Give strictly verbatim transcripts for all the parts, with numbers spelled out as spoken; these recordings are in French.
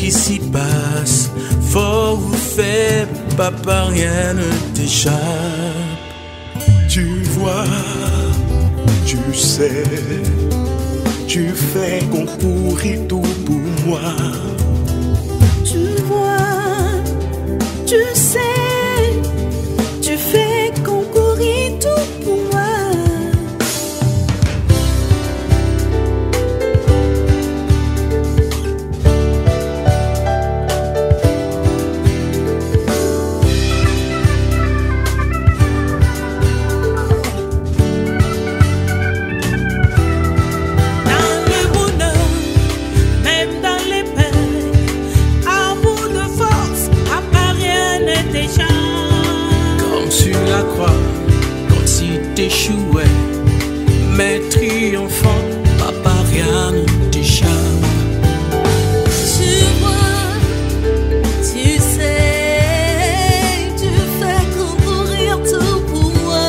qui s'y passe, fort ou faible, papa, rien ne t'échappe. Tu vois, tu sais, tu fais concours et tout pour moi. Tu vois, tu sais, tu fais concours et tout pour moi. T'échouais, mais triomphant, papa, rien ne t'échappe. Tu vois, tu sais, tu fais concourir tout pour moi.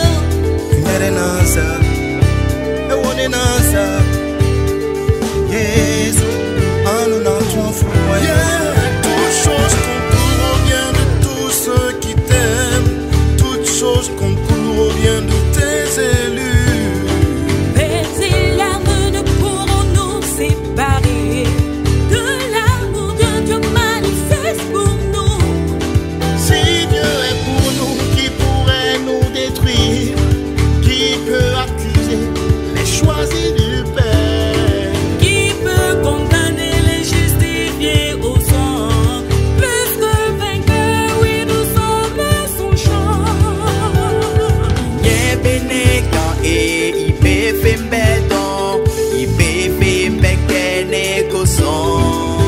Toutes choses concourent bien de tous ceux qui t'aiment. Toutes choses concourent bien de tes élus. Mais et larmes ne pourront nous séparer de l'amour que Dieu manifeste pour nous. Si Dieu est pour nous, qui pourrait nous détruire? Qui peut accuser les choisis du Père? Qui peut condamner les justifiés au sang? Plus que vainqueurs, oui, nous sommes son chant. Yeah, Beneka, et il peut faire béton, il peut faire béquet négociant.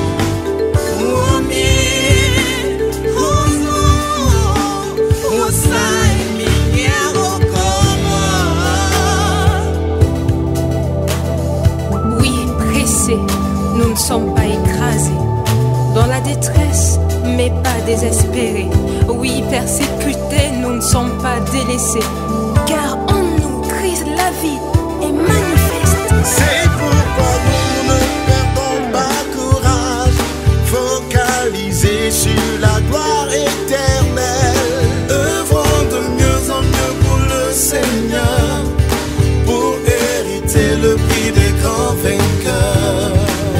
Oui, pressés, nous ne sommes pas écrasés. Dans la détresse, mais pas désespérés. Oui, persécutés, nous ne sommes pas délaissés. Car en nous, Christ, la vie est manifeste. C'est pourquoi nous ne perdons pas courage, focalisés sur la gloire éternelle. Œuvrons de mieux en mieux pour le Seigneur, pour hériter le prix des grands vainqueurs.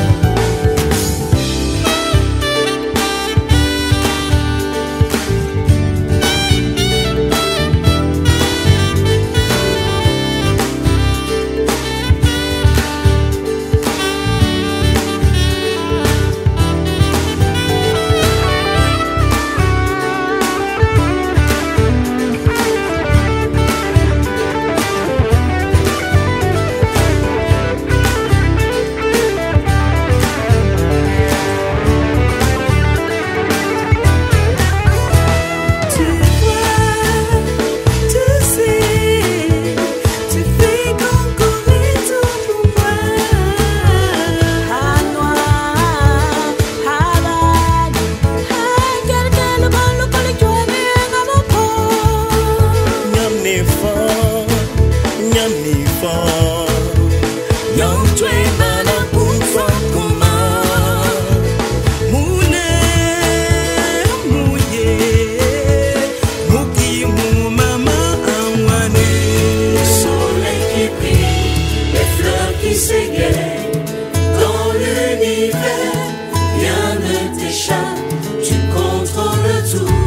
Dans l'univers, rien ne t'échappe, tu contrôles tout.